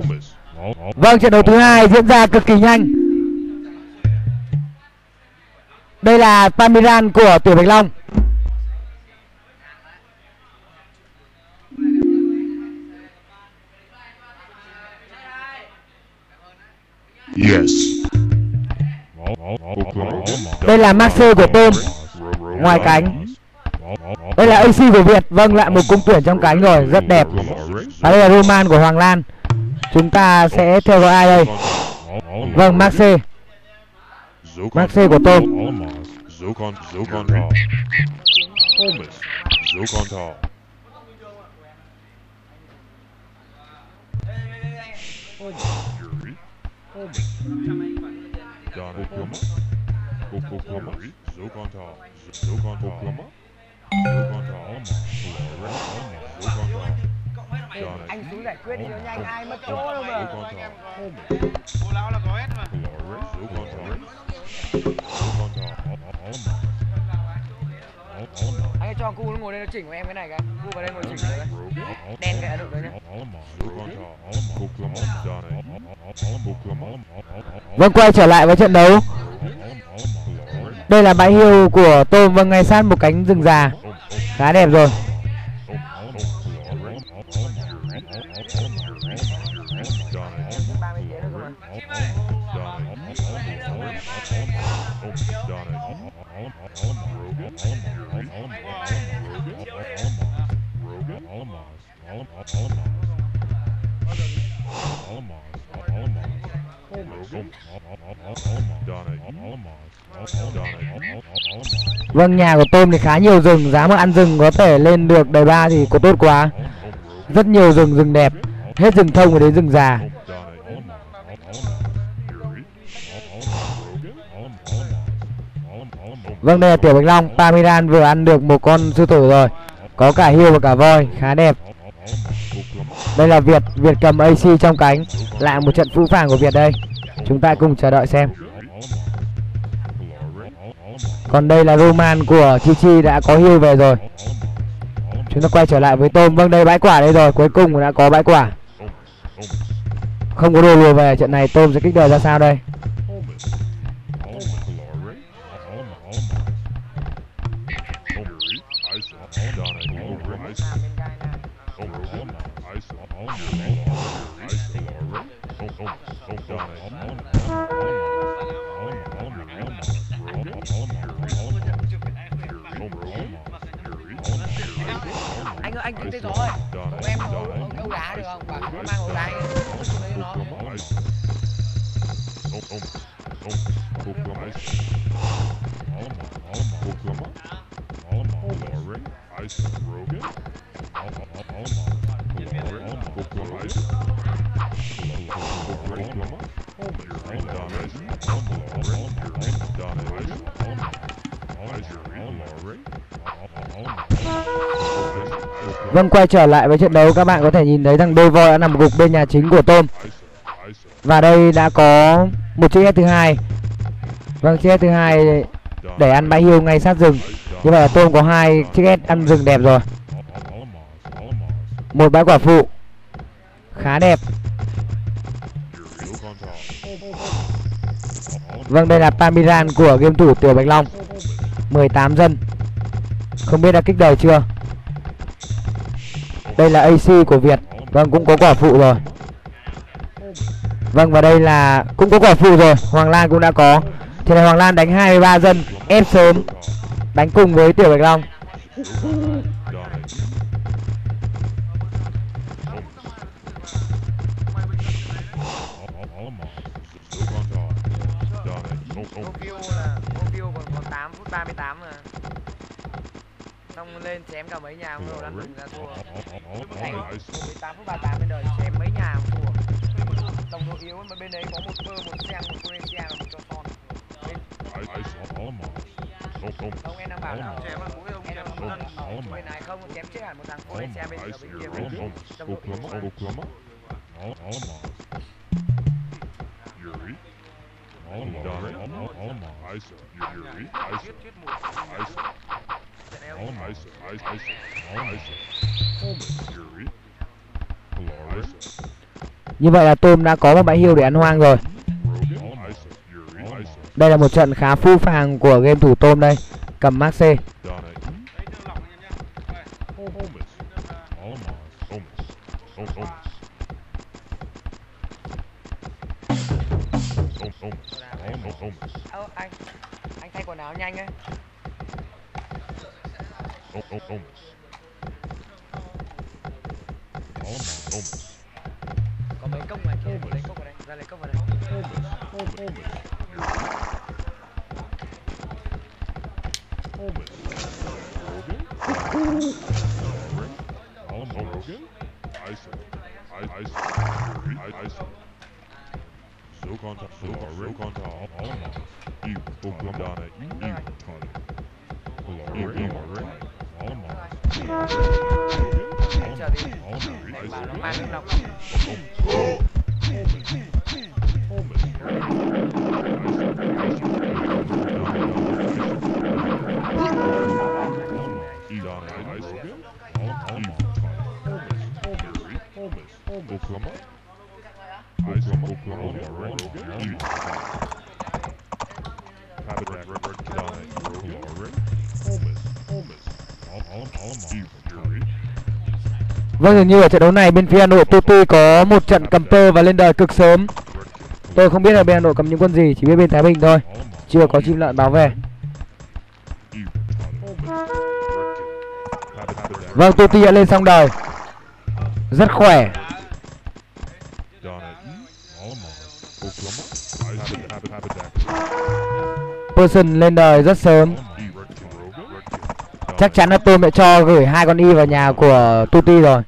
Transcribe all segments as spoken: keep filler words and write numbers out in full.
Vâng, trận đấu thứ hai diễn ra cực kỳ nhanh. Đây là Pamiran của Tiểu Bạch Long. Yes. Đây là Maxe của Tôm ngoài cánh. Đây là a xê của Việt. Vâng, lại một cung tuyển trong cánh rồi, rất đẹp. Và đây là Roman của Hoàng Lan. Chúng ta sẽ theo dõi ai đây? Vâng, Maxe. Maxe của Tôm. Anh xuống giải quyết đi cho nhanh, ai mất chỗ đâu mà. Cô lão là có hết mà. Anh cho cu nó ngồi đây nó chỉnh của em cái này cái. Cu vào đây ngồi chỉnh cái đấy. Đen cái được đấy nhá. Vâng, quay trở lại với trận đấu. Đây là bãi hiêu của Tôm. Vâng, ngay sát một cánh rừng già. Khá đẹp rồi. Vâng, nhà của Tôm thì khá nhiều rừng. Giá mà ăn rừng có thể lên được đời ba thì có tốt quá. Rất nhiều rừng, rừng đẹp. Hết rừng thông rồi đến rừng già. Vâng, đây là Tiểu Bạch Long. Pamiran vừa ăn được một con sư tử rồi. Có cả hiêu và cả voi, khá đẹp. Đây là Việt. Việt cầm a xê trong cánh. Lại một trận phũ phàng của Việt đây. Chúng ta cùng chờ đợi xem. Còn đây là Roman của Chi Chi đã có hiêu về rồi. Chúng ta quay trở lại với Tôm. Vâng, đây bãi quả đây rồi. Cuối cùng đã có bãi quả. Không có đồ lùa về trận này. Tôm sẽ kích đời ra sao đây? Anh ơi, anh tính tới gió ơi. Của em có ấu đá được không? Bảo nó mang ấu đá ấy. Nó. Vâng, quay trở lại với trận đấu. Các bạn có thể nhìn thấy rằng đôi voi đã nằm gục bên nhà chính của Tôm. Và đây đã có một chiếc S thứ hai. Vâng, chiếc S thứ hai để ăn bãi hiêu ngay sát rừng. Như vậy là Tôm có hai chiếc S ăn rừng đẹp rồi. Một bãi quả phụ khá đẹp. Vâng, đây là Pamiran của game thủ Tiểu Bạch Long. mười tám dân. Không biết đã kích đời chưa. Đây là a xê của Việt. Vâng, cũng có quả phụ rồi. Vâng, và đây là cũng có quả phụ rồi. Hoàng Lan cũng đã có. Thì này Hoàng Lan đánh hai mươi ba dân. Ép sớm. Đánh cùng với Tiểu Bạch Long. tám phút ba mươi tám rồi. Xong lên chém cả mấy nhà rồi đang ra thua. Này, mười tám phút ba mươi tám bên đời chém mấy nhà thua. Đồng đội yếu mà bên đấy có một cơ, một xe, một Croatia và một cho son. Ông em đang bảo là chém mà mỗi ông chém một lần. Bên này không chém chết hẳn một thằng Croatia bên ở bên kia. Đồng đội yếu mà. Như vậy là Tôm đã có một bãi hiêu để ăn hoang rồi. Đây là một trận khá phu phàng của game thủ Tôm đây. Cầm Max C. Ơ anh, anh thay quần áo nhanh ấy. Có mấy công này kia, lấy công vào đây, ra lấy công vào đây. Chờ đi, để bảo nó mang nước lọc. Vâng, dường như ở trận đấu này bên phía Hà Nội Tuti có một trận cầm tơ và lên đời cực sớm. Tôi không biết là bên Hà Nội cầm những quân gì, chỉ biết bên Thái Bình thôi. Chưa có chim lợn báo về. Vâng, Tuti đã lên xong đời. Rất khỏe. Person lên đời rất sớm. Chắc chắn là Tôm sẽ cho gửi hai con y vào nhà của Tuti rồi.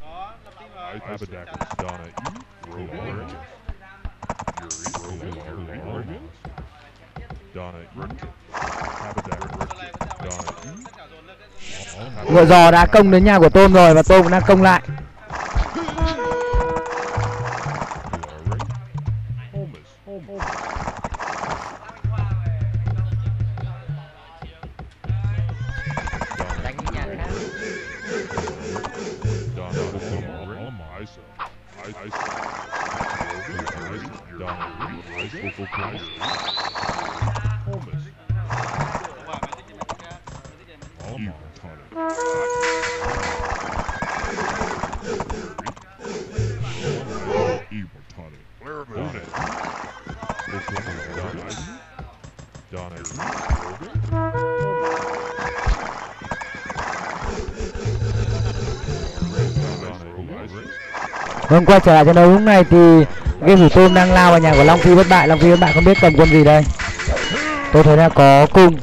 Ngựa giò đã công đến nhà của Tôm rồi và Tôm cũng đang công lại. Vâng, quay trở lại trận đấu lúc này thì game thủ Tôm đang lao vào nhà của Long Phi bất bại. Long Phi bất bại không biết cầm quân gì đây. Tôi thấy là có cung.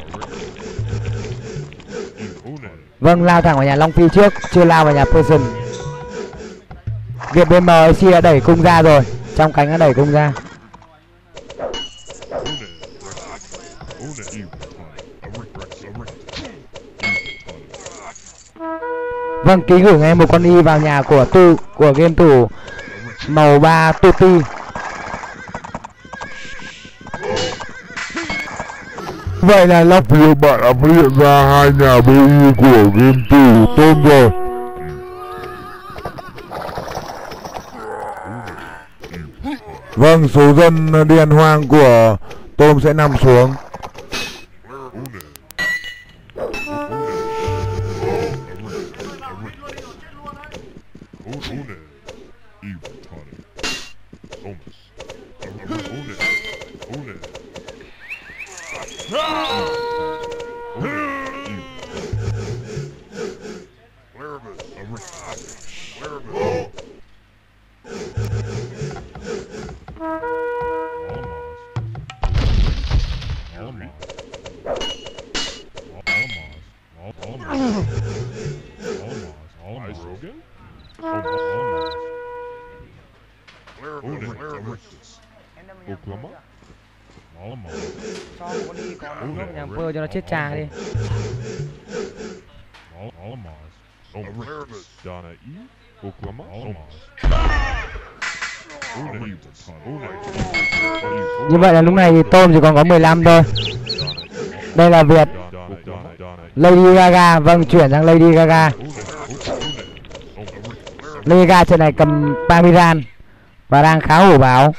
Vâng, lao thẳng vào nhà Long Phi trước, chưa lao vào nhà Person. Việc bên em ét xê đã đẩy cung ra rồi, trong cánh đã đẩy cung ra. Vâng, ký gửi ngay một con y vào nhà của tu của game thủ màu ba Tuti. Vậy là Long Phi bạn đã phát hiện ra hai nhà bê i của game thủ Tôm rồi. Vâng, số dân đi ăn hoang của Tôm sẽ nằm xuống. Nhà vơ cho nó chết cha đi. Như vậy là lúc này thì Tôm chỉ còn có mười lăm thôi. Đây là Việt. Lady Gaga, vâng, chuyển sang Lady Gaga. Lady Gaga trận này cầm Pamiran. và đang khá hổ báo.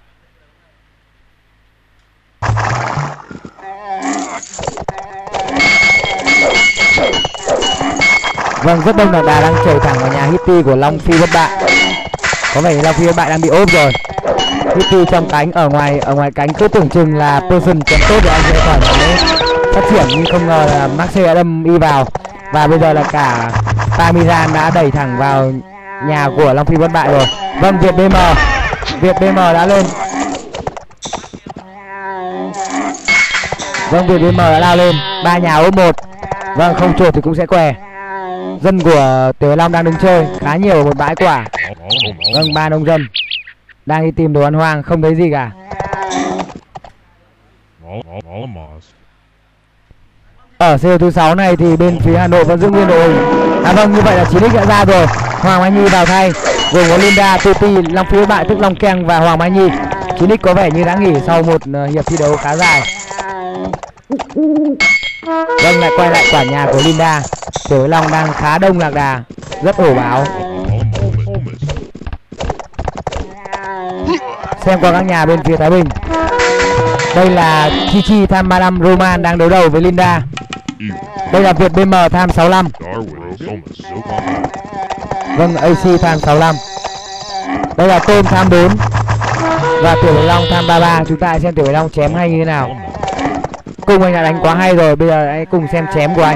Vâng, rất đông lạc đà đang chảy thẳng vào nhà Hitty của Long Phi bất bại. Có vẻ như Long Phi bất bại đang bị ốp rồi. Hitty trong cánh, ở ngoài ở ngoài cánh cứ tưởng chừng là person chém tốt để anh sẽ thoải mái phát triển, nhưng không ngờ là Maxi đã đâm y vào. Và bây giờ là cả Tamiran đã đẩy thẳng vào nhà của Long Phi bất bại rồi. Vâng, Việt bê em, Việt bê em đã lên. Vâng, Việt bê em đã lao lên, ba nhà ốp một. Vâng, không chuột thì cũng sẽ què. Dân của Tiểu Long đang đứng chơi khá nhiều ở một bãi quả. Vâng, ba nông dân đang đi tìm đồ ăn hoang, không thấy gì cả. Ở xê ô thứ sáu này thì bên phía Hà Nội vẫn giữ nguyên đội hình. À vâng, như vậy là chín x đã ra rồi. Hoàng Mai Nhi vào thay, gồm có Linda, Tuti, Long Phi bất bại tức Long Keng và Hoàng Mai Nhi. chín x có vẻ như đã nghỉ sau một uh, hiệp thi đấu khá dài. Vâng, lại quay lại quả nhà của Linda. Tiểu Long đang khá đông lạc đà, rất hổ báo. Xem qua các nhà bên phía Thái Bình. Đây là Chi Chi tham ba lăm, Roman đang đấu đầu với Linda. Đây là Việt bê em tham sáu lăm. Vâng, a xê tham sáu lăm. Đây là Tôm tham bốn. Và Tiểu Bạch Long tham ba ba. Chúng ta hãy xem Tiểu Bạch Long chém hay như thế nào. Cùng anh đã đánh quá hay rồi, bây giờ hãy cùng xem chém của anh.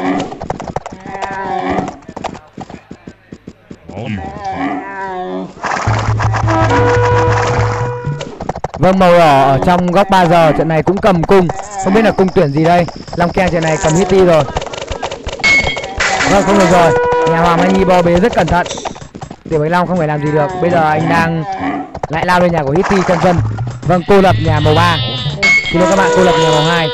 Vâng, màu đỏ ở trong góc ba giờ trận này cũng cầm cung. Không biết là cung tuyển gì đây. Long Keng trận này cầm Hitty rồi. Vâng, không được rồi. Nhà Hoàng Mai Nhi bo bế rất cẩn thận. Tiểu Bạch Long không phải làm gì được. Bây giờ anh đang lại lao lên nhà của Hitty chân dân. Vâng, cô lập nhà màu ba. Xin lỗi các bạn, cô lập nhà màu hai.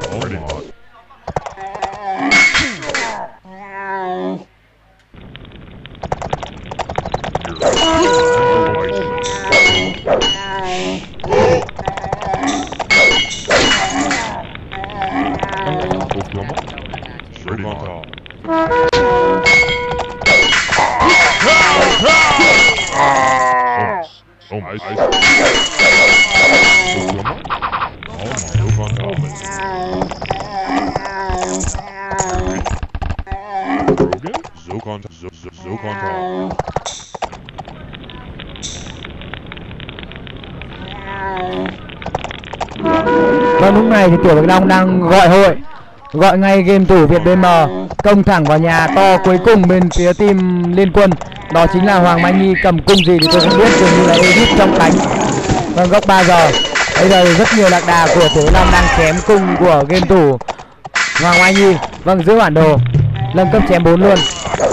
Vâng, lúc này thì Tiểu Bạch Long đang gọi hội, gọi ngay game thủ Việt bê em công thẳng vào nhà to cuối cùng bên phía team Liên Quân. Đó chính là Hoàng Mai Nhi, cầm cung gì thì tôi không biết, dường như là edit trong cánh. Vâng, góc ba giờ. Bây giờ thì rất nhiều lạc đà của Tiểu Bạch Long đang chém cung của game thủ Hoàng Mai Nhi. Vâng, giữ bản đồ, nâng cấp chém bốn luôn.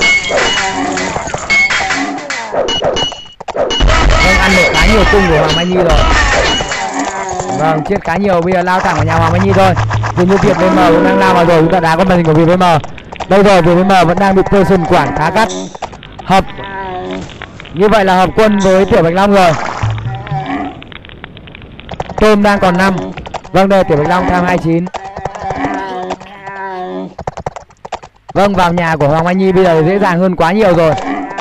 Vâng, ăn được khá nhiều cung của Hoàng Mai Nhi rồi. Vâng, chết khá nhiều, bây giờ lao thẳng vào nhà Hoàng Mai Nhi thôi. Dường như Việt bê em cũng đang lao vào rồi, chúng ta đá con màn hình của Việt bê em. Đây rồi, Việt bê em vẫn đang bị person quản khá gắt. Hợp. Như vậy là hợp quân với Tiểu Bạch Long rồi. Tôm đang còn năm. Vâng, đây Tiểu Bạch Long tham hai mươi chín. Vâng, vào nhà của Hoàng Mai Nhi bây giờ dễ dàng hơn quá nhiều rồi.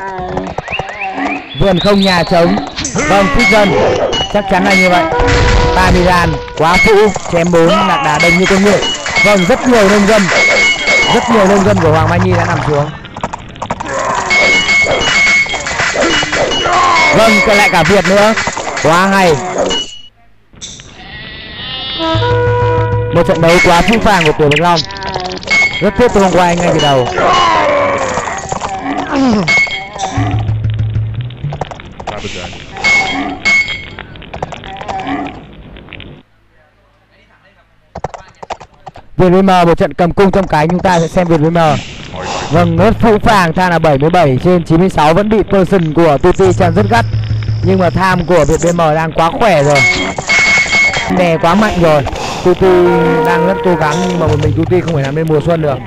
Vườn không nhà trống. Vâng, thích dân. Chắc chắn là như vậy. Tamiran quá phũ, chém bốn, lạc đá đông như con ngựa. Vâng, rất nhiều nông dân, rất nhiều nông dân của Hoàng Mai Nhi đã nằm xuống. Vâng, còn lại cả Việt nữa, quá hay. Một trận đấu quá phũ phàng của Tiểu Bạch Long, rất tiếc tôi không qua anh ngay từ đầu. Việt bê em một trận cầm cung trong cái, chúng ta sẽ xem Việt bê em. Vâng, rất phũ phàng, tham là bảy mươi bảy trên chín mươi sáu, vẫn bị person của Tuti chặn rất gắt. Nhưng mà tham của Việt bê em đang quá khỏe rồi, đè quá mạnh rồi. Tuti đang rất cố gắng nhưng mà một mình Tuti không thể làm nên mùa xuân được.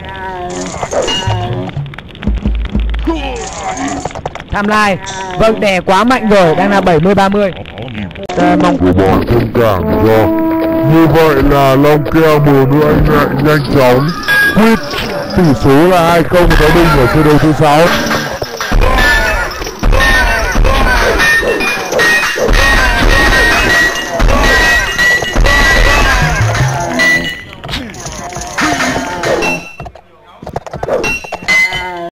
Tham lai, vâng, đè quá mạnh rồi, đang là bảy mươi ba mươi. À, mong của bọn thông cảm cho. Như vậy là Long Keng một nữa anh lại nhanh chóng quyết tỷ số là hai không Thái Bình ở trận đấu thứ sáu.